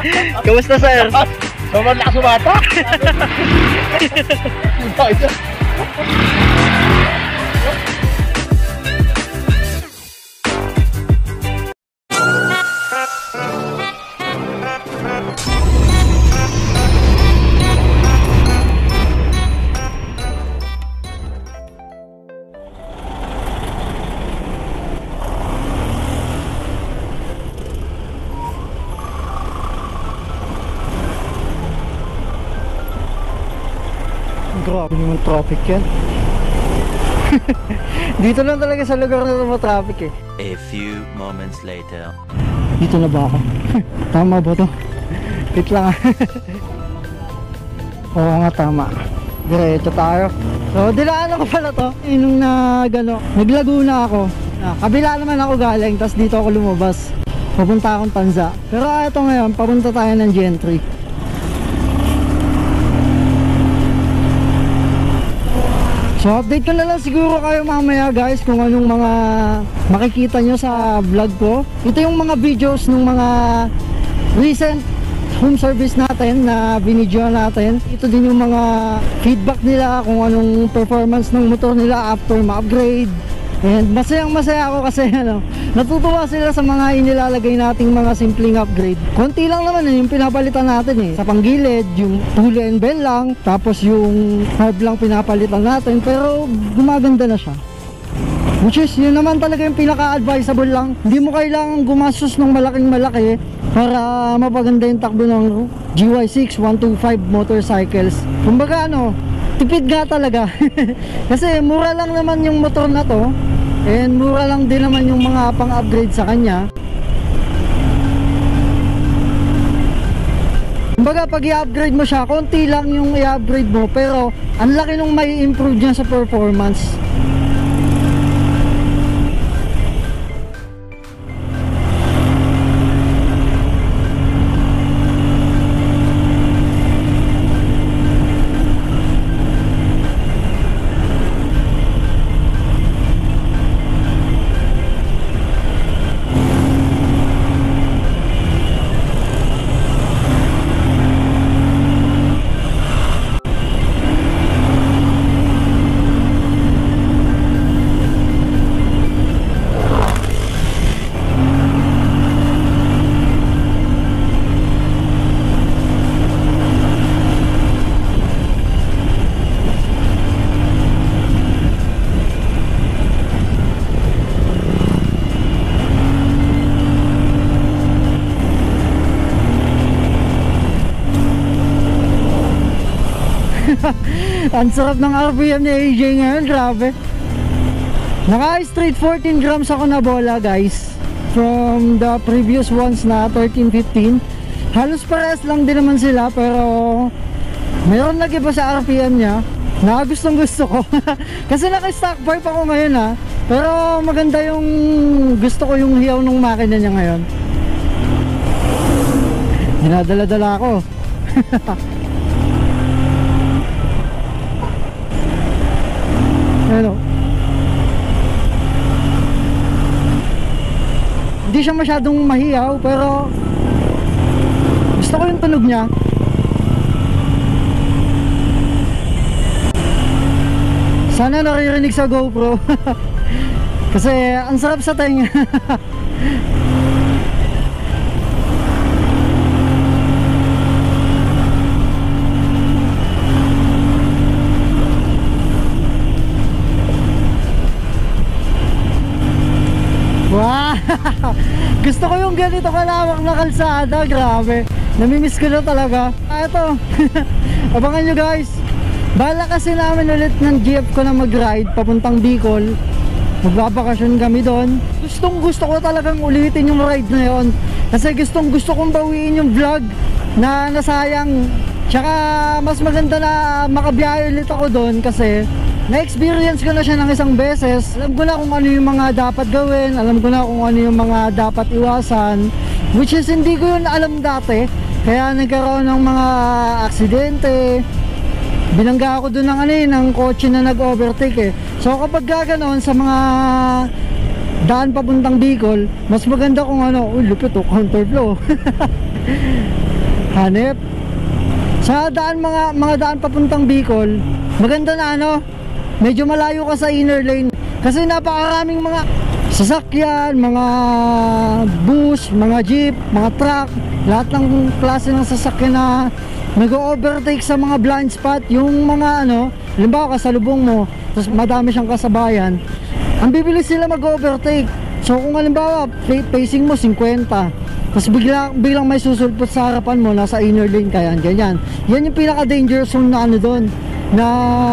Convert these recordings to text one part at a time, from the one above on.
Kamusta, sir? Sobrang lakas sumata. Grabe naman traffic yan. Dito lang talaga sa lugar na ito traffic eh. A few moments later. Dito na ba ako? Tama ba to? Wait lang ah. Oo nga, tama. Diretso tayo. So dinaanan ko pala to. Nung naglaguna ako. Kabila naman ako galing, tapos dito ako lumabas. Papunta akong Tanza. Pero ito ngayon, papunta tayo ng Gentry. So update ko na lang siguro kayo mamaya guys kung anong mga makikita nyo sa vlog ko. Ito yung mga videos ng mga recent home service natin na binidyo natin. Ito din yung mga feedback nila kung anong performance ng motor nila after ma-upgrade. And masayang masaya ako kasi natutuwa sila sa mga inilalagay nating mga simpleng upgrade. Konti lang naman yung pinapalitan natin eh. Sa panggilid, yung pulley and bell lang, tapos yung hub lang pinapalitan natin, pero gumaganda na siya. Which is, yun naman talaga yung pinaka-advisable lang. Hindi mo kailangan gumastos ng malaking malaki para mapaganda yung takbo ng GY6 125 motorcycles. Kumbaga tipid nga talaga. Kasi mura lang naman yung motor na to. And mura lang din naman yung mga pang-upgrade sa kanya. Kumbaga pag i-upgrade mo siya, konti lang yung i-upgrade mo, pero ang laki nung may improve niya sa performance. Ang sarap ng RPM ni AJ ngayon, grabe. Naka-straight 14 grams ako na bola guys, from the previous ones na 13-15. Halos parehas lang din naman sila, pero mayroon nag-iba sa RPM niya na gustong gusto ko. Kasi naka-stock pipe ako ngayon ha, pero maganda yung gusto ko yung hiyaw ng makina niya ngayon. Dinadala-dala ako. Hindi siya masyadong mahiyaw, pero gusto ko yung tunog niya. Sana naririnig sa GoPro. Kasi ang sarap sa tenga. Wow! Gusto ko yung ganito kalawak na kalsada. Grabe, namimiss ko na talaga. Ito. Abangan nyo guys. Bala kasi namin ulit ng GF ko na mag-ride papuntang Bicol. Magbabakasyon kami doon. Gustong gusto ko talagang ulitin yung ride na yun. Kasi gustong gusto kong bawiin yung vlog na nasayang. Tsaka mas maganda na makabiyahe ulit ako doon kasi na-experience ko na siya ng isang beses. Alam ko na kung ano yung mga dapat gawin. Alam ko na kung ano yung mga dapat iwasan. Which is hindi ko yun alam dati. Kaya nagkaroon ng mga aksidente. Binangga ako doon ng kotse na nag-overtake eh. So kapag ganoon sa mga daan papuntang Bicol, mas maganda kung uy lupit counterflow. Hanep. Sa daan, mga daan papuntang Bicol, maganda na ano, medyo malayo ka sa inner lane. Kasi napakaraming mga sasakyan, mga bus, mga jeep, mga truck, lahat ng klase ng sasakyan na nag-overtake sa mga blind spot. Yung mga ano, halimbawa kasalubong mo, tapos madami siyang kasabayan, ang bibilis sila mag-overtake. So kung halimbawa facing mo 50, tapos biglang may susulpot sa harapan mo, nasa inner lane ka, yan, ganyan. Yan yung pinaka-dangerous zone na ano doon, na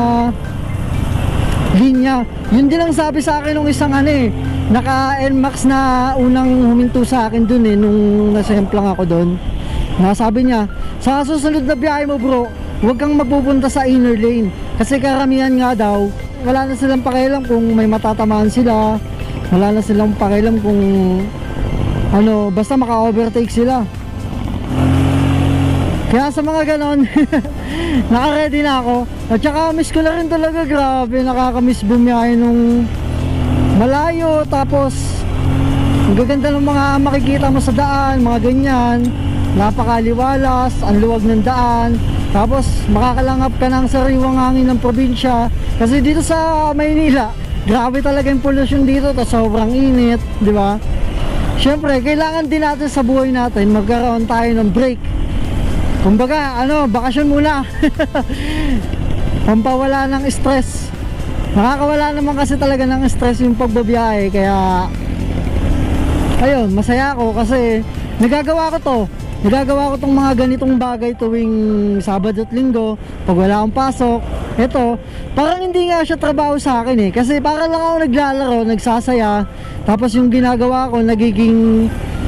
linya. Yun din ang sabi sa akin nung isang ano eh, naka NMAX na unang huminto sa akin dun eh, nung nasemplang ako doon. Nasabi niya, sa susunod na biyahe mo bro, huwag kang magpupunta sa inner lane. Kasi karamihan nga daw, wala na silang pakialam kung may matatamaan sila, wala na silang pakialam kung ano, basta maka-overtake sila. Kaya sa mga ganon, naka-ready na ako. At saka miss ko na rin talaga, grabe, nakaka-miss bumiyahe nung malayo. Tapos ang gaganda ng mga makikita mo sa daan, mga ganyan, napakaliwalas, ang luwag ng daan. Tapos makakalangap ka ng sariwang hangin ng probinsya. Kasi dito sa Maynila, grabe talaga yung pollution dito, tapos sobrang init, di ba? Siyempre, kailangan din natin sa buhay natin magkaroon tayo ng break. Kumbaga, ano, bakasyon muna. Pampawala ng stress. Nakakawala naman kasi talaga ng stress yung pagbabiyahe. Kaya, ayun, masaya ako kasi nagagawa ko to. Nagagawa ko tong mga ganitong bagay tuwing Sabado at Linggo. Pag wala akong pasok, eto, parang hindi nga siya trabaho sa akin eh. Kasi para lang ako naglalaro, nagsasaya. Tapos yung ginagawa ko, nagiging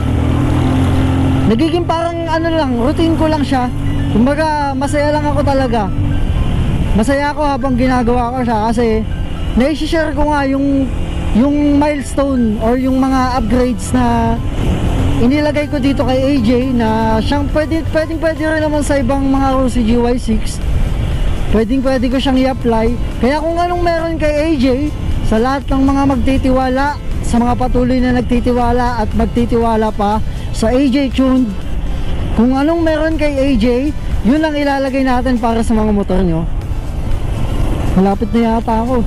parang ano lang, routine ko lang siya. Kumbaga, masaya lang ako talaga. Masaya ako habang ginagawa ko siya kasi na-share ko nga yung milestone or yung mga upgrades na inilagay ko dito kay AJ, na siyang pwede rin naman sa ibang mga Rosy GY6. Pwede ko siyang i-apply. Kaya kung anong meron kay AJ, sa lahat ng mga magtitiwala, sa mga patuloy na nagtitiwala at magtitiwala pa sa AJ Tuned, kung anong meron kay AJ, yun ang ilalagay natin para sa mga motor nyo. Malapit na yata ako.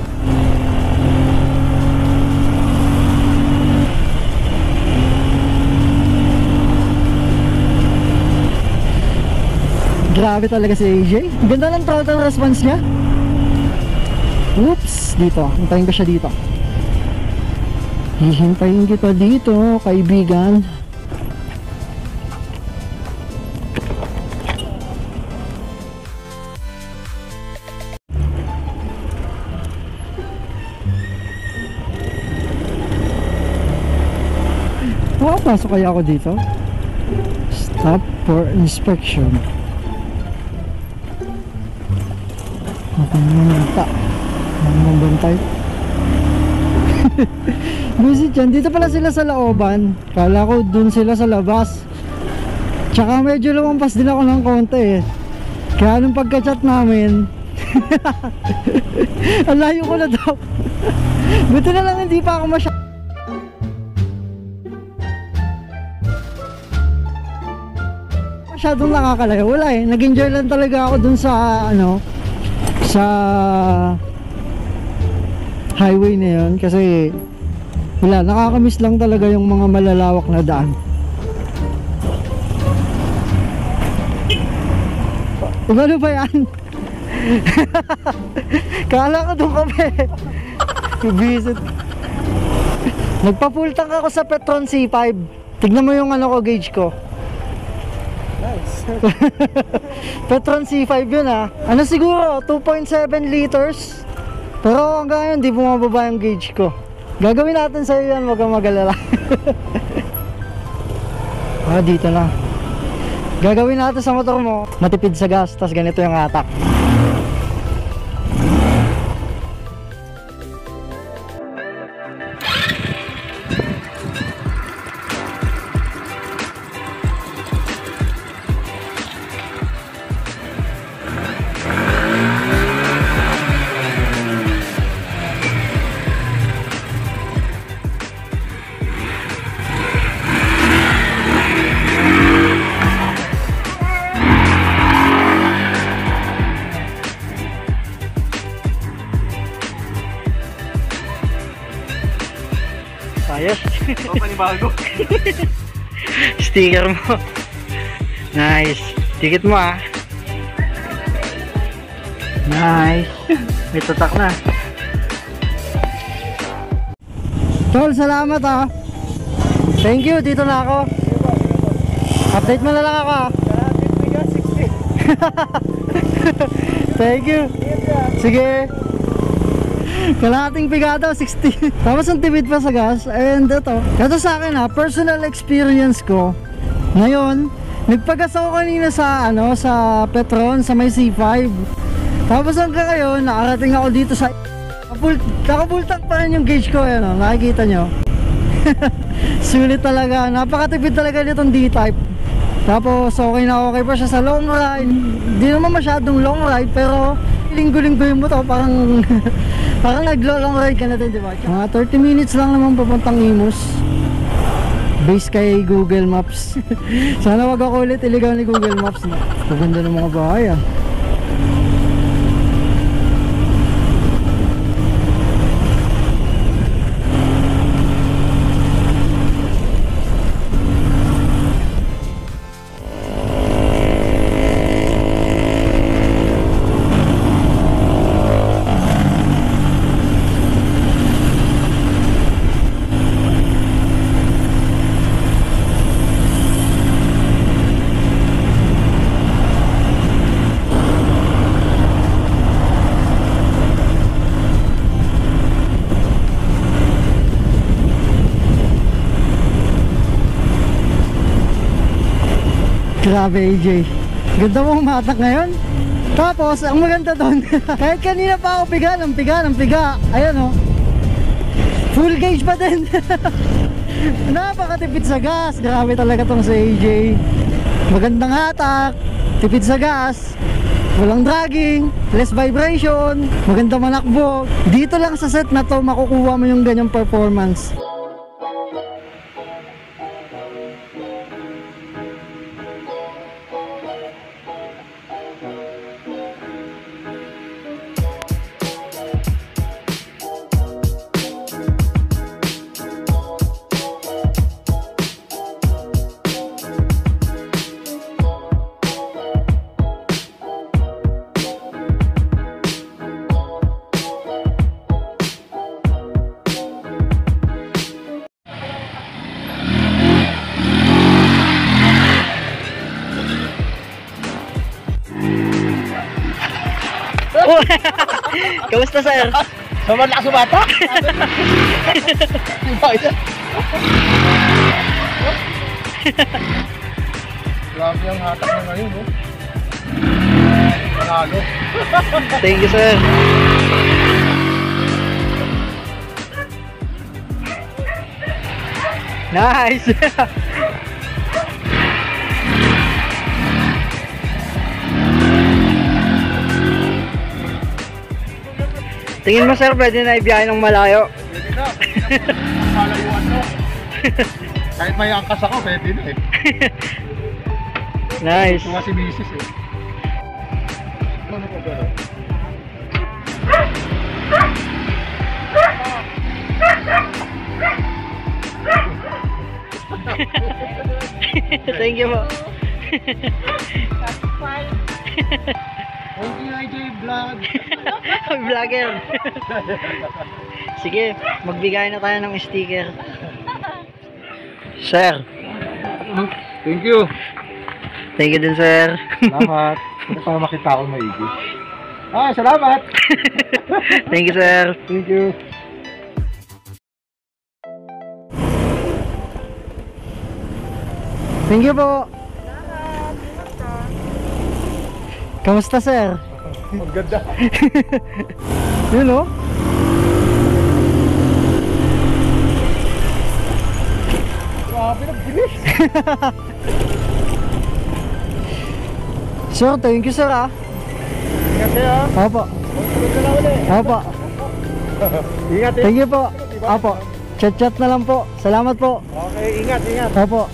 Grabe talaga si AJ. Ganda ng throttle response niya. Oops, dito. Hintayin ko siya dito. Hihintayin kita dito, kaibigan. Pasok kaya ako dito? Stop for inspection. Natin muna bantay. Busit yan. Dito pala sila sa looban. Kala ko dun sila sa labas. Tsaka medyo lumampas din ako ng konti eh. Kaya nung pagka-chat namin ang layo ko na daw. Buti na lang hindi pa ako masyadong nakakalayo. Wala eh. Nag-enjoy lang talaga ako dun sa ano, sa highway na yun. Kasi wala, nakakamiss lang talaga yung mga malalawak na daan. Ano ba yan? Kala ko doon kami. Visit. Nagpa-full tank ako sa Petron C5. Tignan mo yung ano ko, gauge ko. Nice. Petron C5 yun ah. Ano siguro, 2.7 liters. Pero hanggang ngayon, di bumababa yung gauge ko. Gagawin natin sa'yo yan, wag kang mag-alala. Dito na. Gagawin natin sa motor mo, matipid sa gas, tas ganito yung atak. bago. Sticker mo. Nice. Tikit mo ah. Nice. May tatak na. Tol, salamat ah. Thank you, dito na ako. Update mo na lang ako ah. Thank you. Sige. Kalahating pigado, 60. Tapos ang tipid pa sa gas. And ito sa akin ha, personal experience ko. Ngayon, nagpagas ako kanina sa sa Petron, sa may C5. Tapos hanggang ngayon, nakarating ako dito sa nakabultak pa rin yung gauge ko, nakikita nyo. Sulit talaga, napakatipid talaga nitong D-Type. Tapos okay na okay pa siya sa long ride. Hindi naman masyadong long ride, pero linggo-linggoin mo to, parang parang naglo-long ride ka na din, di ba? Mga 30 minutes lang naman papuntang Imus. Base kay Google Maps. Sana wag ako ulit iligaw ni Google Maps na. Maganda ng mga bahay ah. Grabe AJ, ganda mo humatak ngayon. Tapos ang maganda doon, kahit kanina pa ako piga ng piga, ayan full gauge pa din. Napakatipid sa gas, grabe talaga tong si AJ. Magandang hatak, tipid sa gas, walang dragging, less vibration, maganda manakbo. Dito lang sa set na to makukuha mo yung ganyang performance. Kamusta sir? Sobrang lakas bata. Grabe ang hatak na ngayon, no? Panalo. Thank you sir. Nice. Tingin mo sir, pwede na ibiyahe ng malayo? Pwede na. Malayuan no. Kahit may angkas ako, pwede na eh. Nice. Ito nga si Mrs. eh. Ano ko ba? Thank you po. Thank you IJ Vlog. Vlogger. Sige, magbigay na tayo ng sticker. Sir. Thank you. Thank you din sir. Salamat. Hindi pa makita ako maigi. Salamat. Thank you sir. Thank you. Thank you po. Kamusta sir? Maganda. Yun o. Grabe na bilis. Sir, thank you sir ah. Ingat kayo ha. Opo. Tulog ka na ulit. Opo. Ingat eh. Thank you po. Opo. Chat-chat na lang po. Salamat po. Okay, ingat, ingat. Opo.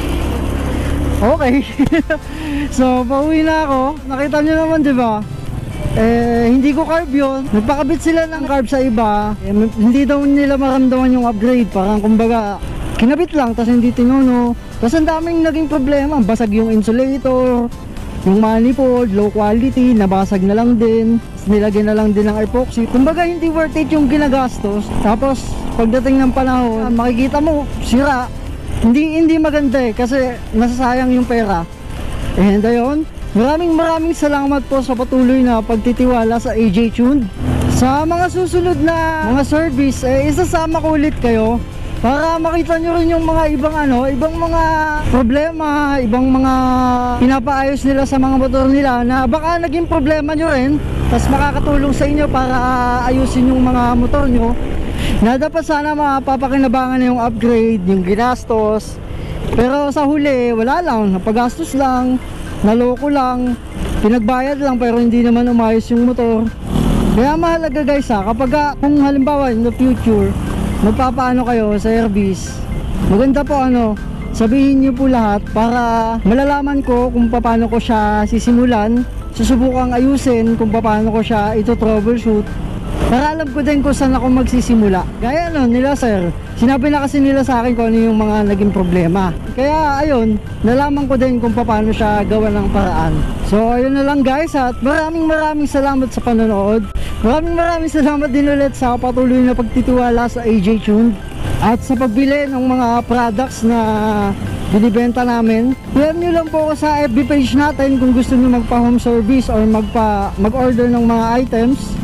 Okay. So, pauwi na ako. Nakita niyo naman, di ba? hindi ko carb yun. Nagpakabit sila ng carb sa iba. Hindi daw nila maramdaman yung upgrade. Parang kumbaga, kinabit lang, tapos hindi tinuno. Tapos ang daming naging problema. Basag yung insulator, yung manifold, low quality, nabasag na lang din. Nilagyan na lang din ng epoxy. Kumbaga, hindi worth it yung ginagastos. Tapos, pagdating ng panahon, makikita mo, sira. Hindi maganda kasi nasasayang yung pera. And ayun, maraming salamat po sa patuloy na pagtitiwala sa AJ Tuned. Sa mga susunod na mga service, isasama ko ulit kayo para makita nyo rin yung mga ibang mga problema, ibang mga pinapaayos nila sa mga motor nila na baka naging problema nyo rin, tapos makakatulong sa inyo para ayusin yung mga motor nyo na dapat sana mapapakinabangan na yung upgrade, yung ginastos. Pero sa huli, wala lang, napagastos lang, naloko lang, pinagbayad lang pero hindi naman umayos yung motor. Kaya mahalaga guys kapag kung halimbawa in the future magpapaano kayo sa service, maganda po sabihin nyo po lahat para malalaman ko kung paano ko siya sisimulan, susubukang ayusin kung paano ko siya ito troubleshoot, para alam ko din kung saan ako magsisimula. Gaya nila sir, sinabi na kasi nila sa akin kung ano yung mga naging problema. Kaya ayun, nalaman ko din kung paano siya gawa ng paraan. So ayun na lang guys, at maraming salamat sa panonood. Maraming salamat din ulit sa patuloy na pagtitiwala sa AJ Tuned at sa pagbili ng mga products na binibenta namin. PM nyo lang po ako sa FB page natin kung gusto nyo magpa home service or mag-order ng mga items.